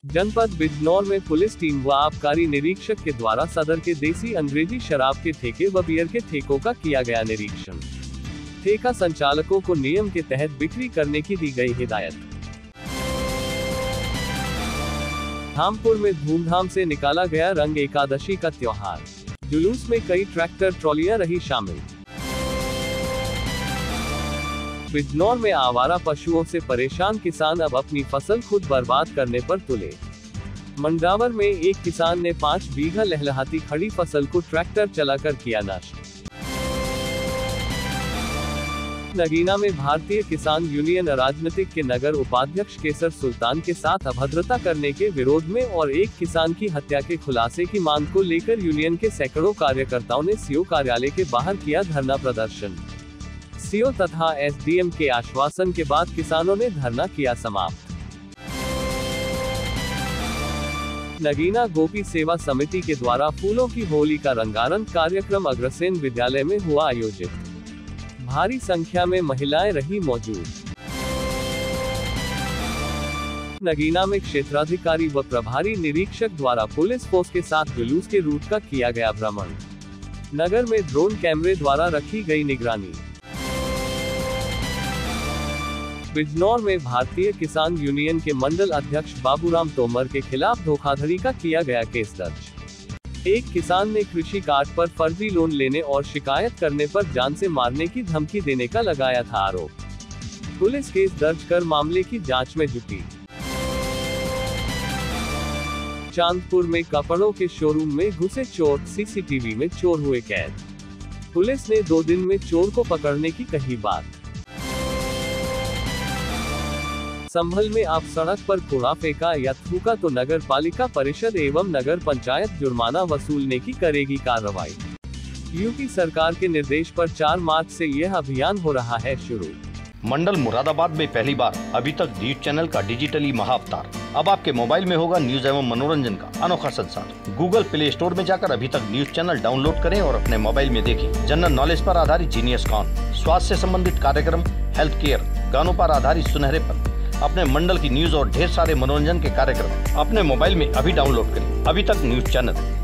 जनपद बिजनौर में police team व आबकारी निरीक्षक के द्वारा सदर के देसी अंग्रेजी शराब के ठेके व बियर के ठेकों का किया गया निरीक्षण। ठेका संचालकों को नियम के तहत बिक्री करने की दी गई हिदायत। धामपुर में धूमधाम से निकाला गया रंग एकादशी का त्योहार। जुलूस में कई ट्रैक्टर ट्रॉलियां रही शामिल। बिजनौर में आवारा पशुओं से परेशान किसान अब अपनी फसल खुद बर्बाद करने पर तुले। मंडावर में एक किसान ने 5 बीघा लहलहाती खड़ी फसल को ट्रैक्टर चलाकर किया नष्ट। नगीना में भारतीय किसान यूनियन राजनीतिक के नगर उपाध्यक्ष केसर सुल्तान के साथ अभद्रता करने के विरोध में और एक किसान की हत्या के खुलासे की मांग को लेकर यूनियन के सैकड़ों कार्यकर्ताओं ने सीओ कार्यालय के बाहर किया धरना प्रदर्शन। सीओ तथा एसडीएम के आश्वासन के बाद किसानों ने धरना किया समाप्त। नगीना गोपी सेवा समिति के द्वारा फूलों की होली का रंगारंग कार्यक्रम अग्रसेन विद्यालय में हुआ आयोजित। भारी संख्या में महिलाएं रही मौजूद। नगीना में क्षेत्राधिकारी व प्रभारी निरीक्षक द्वारा पुलिस फोर्स के साथ जुलूस के रूट का किया गया भ्रमण। नगर में ड्रोन कैमरे द्वारा रखी गई निगरानी। बिजनौर में भारतीय किसान यूनियन के मंडल अध्यक्ष बाबूराम तोमर के खिलाफ धोखाधड़ी का किया गया केस दर्ज। एक किसान ने कृषि कार्ड पर फर्जी लोन लेने और शिकायत करने पर जान से मारने की धमकी देने का लगाया था आरोप। पुलिस केस दर्ज कर मामले की जांच में जुटी। चांदपुर में कपड़ों के शोरूम में घुसे चोर, सीसीटीवी में चोर हुए कैद। पुलिस ने 2 दिन में चोर को पकड़ने की कही बात। संभल में आप सड़क पर कूड़ा फेंका या थूका तो नगर पालिका परिषद एवं नगर पंचायत जुर्माना वसूलने की करेगी कार्रवाई। यूपी सरकार के निर्देश पर 4 मार्च से यह अभियान हो रहा है शुरू। मंडल मुरादाबाद में पहली बार अभी तक न्यूज चैनल का डिजिटली महाअवतार। अब आपके मोबाइल में होगा न्यूज एवं मनोरंजन का अनोखा संसार। गूगल प्ले स्टोर में जाकर अभी तक न्यूज चैनल डाउनलोड करें और अपने मोबाइल में देखें। जनरल नॉलेज पर आधारित जीनियस कॉन, स्वास्थ्य से संबंधित कार्यक्रम, हेल्थ केयर, गानों पर आधारित सुनहरे पल, अपने मंडल की न्यूज और ढेर सारे मनोरंजन के कार्यक्रम अपने मोबाइल में अभी डाउनलोड करें। अभी तक न्यूज चैनल।